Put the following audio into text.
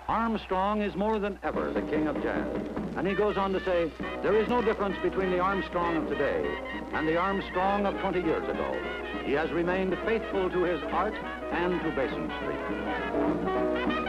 Armstrong is more than ever the king of jazz. And he goes on to say, there is no difference between the Armstrong of today and the Armstrong of 20 years ago. He has remained faithful to his art and to Basin Street.